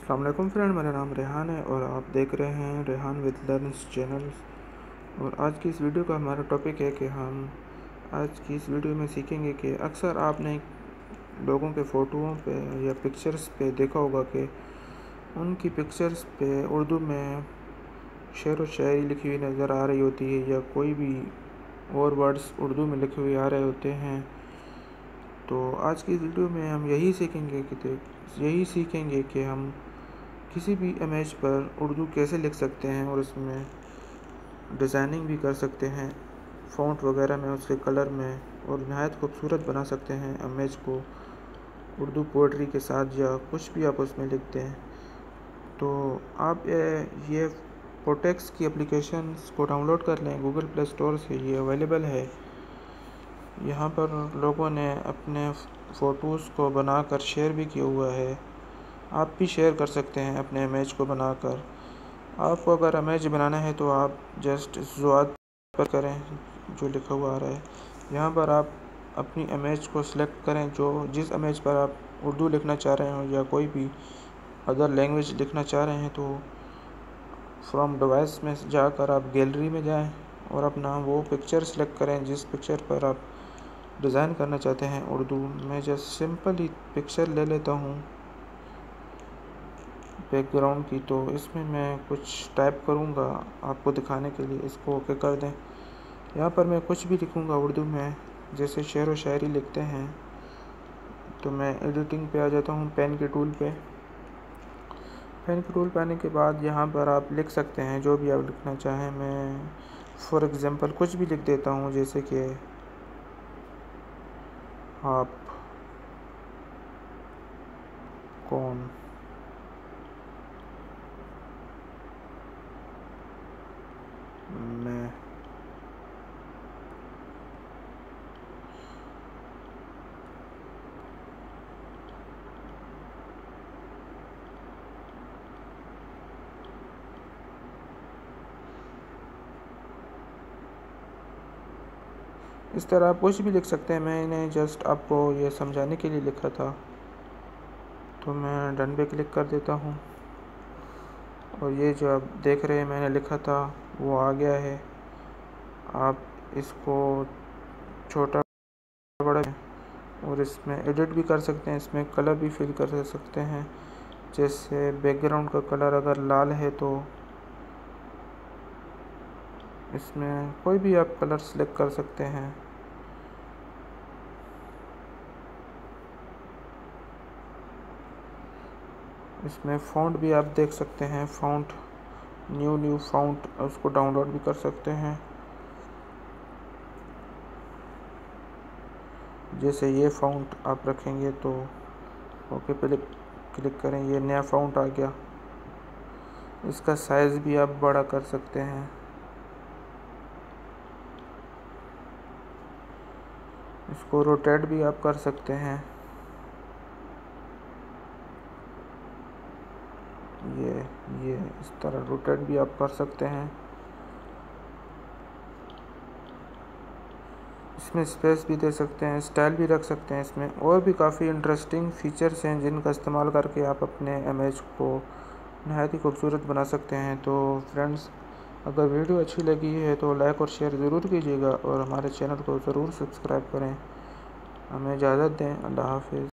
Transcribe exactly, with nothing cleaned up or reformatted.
अस्सलाम वालेकुम फ्रेंड, मेरा नाम रेहान है और आप देख रहे हैं रेहान विद लर्न्स चैनल। और आज की इस वीडियो का हमारा टॉपिक है कि हम आज की इस वीडियो में सीखेंगे कि अक्सर आपने लोगों के फ़ोटोओं पे या पिक्चर्स पे देखा होगा कि उनकी पिक्चर्स पे उर्दू में शेर व शायरी लिखी हुई नज़र आ रही होती है या कोई भी और वर्ड्स उर्दू में लिखे हुए आ रहे होते हैं। तो आज की इस वीडियो में हम यही सीखेंगे कि यही सीखेंगे कि हम किसी भी इमेज पर उर्दू कैसे लिख सकते हैं और उसमें डिज़ाइनिंग भी कर सकते हैं, फ़ॉन्ट वगैरह में, उसके कलर में, और नहायत खूबसूरत बना सकते हैं इमेज को उर्दू पोइट्री के साथ या कुछ भी आप उसमें लिखते हैं। तो आप ये पोटेक्स की एप्लीकेशन को डाउनलोड कर लें गूगल प्ले स्टोर से, ये अवेलेबल है। यहाँ पर लोगों ने अपने फ़ोटोज़ को बनाकर शेयर भी किया हुआ है, आप भी शेयर कर सकते हैं अपने इमेज को बनाकर। आपको अगर इमेज बनाना है तो आप जस्ट ज़ुआद पर करें जो लिखा हुआ आ रहा है, यहाँ पर आप अपनी इमेज को सिलेक्ट करें जो जिस इमेज पर आप उर्दू लिखना चाह रहे हो या कोई भी अदर लैंग्वेज लिखना चाह रहे हैं। तो फ्रॉम डिवाइस में जाकर आप गैलरी में जाएं और अपना वो पिक्चर सेलेक्ट करें जिस पिक्चर पर आप डिज़ाइन करना चाहते हैं उर्दू। मैं जस्ट सिंपल ही पिक्चर ले लेता हूँ बैकग्राउंड की, तो इसमें मैं कुछ टाइप करूँगा आपको दिखाने के लिए। इसको ओके कर दें। यहाँ पर मैं कुछ भी लिखूँगा उर्दू में, जैसे शेर व शायरी लिखते हैं। तो मैं एडिटिंग पे आ जाता हूँ, पेन के टूल पे। पेन के टूल पे आने के बाद यहाँ पर आप लिख सकते हैं जो भी आप लिखना चाहें। मैं फॉर एग्ज़ाम्पल कुछ भी लिख देता हूँ, जैसे कि आप कौन मैं इस तरह आप कुछ भी लिख सकते हैं। मैंने जस्ट आपको ये समझाने के लिए लिखा था, तो मैं डन पे क्लिक कर देता हूँ और ये जो आप देख रहे हैं मैंने लिखा था वो आ गया है। आप इसको छोटा बड़ा और इसमें एडिट भी कर सकते हैं, इसमें कलर भी फिल कर सकते हैं। जैसे बैकग्राउंड का कलर अगर लाल है तो इसमें कोई भी आप कलर सेलेक्ट कर सकते हैं। इसमें फ़ॉन्ट भी आप देख सकते हैं, फ़ॉन्ट न्यू न्यू फ़ॉन्ट, उसको डाउनलोड भी कर सकते हैं। जैसे ये फ़ॉन्ट आप रखेंगे तो ओके पे क्लिक करें, ये नया फ़ॉन्ट आ गया। इसका साइज़ भी आप बड़ा कर सकते हैं। इसको रोटेट भी आप कर सकते हैं। ये ये इस तरह रोटेट भी आप कर सकते हैं। इसमें स्पेस भी दे सकते हैं, स्टाइल भी रख सकते हैं। इसमें और भी काफ़ी इंटरेस्टिंग फीचर्स हैं जिनका इस्तेमाल करके आप अपने इमेज को नहायत ही खूबसूरत बना सकते हैं। तो फ्रेंड्स, अगर वीडियो अच्छी लगी है तो लाइक और शेयर ज़रूर कीजिएगा और हमारे चैनल को ज़रूर सब्सक्राइब करें। हमें इजाज़त दें। अल्लाह हाफ़िज़।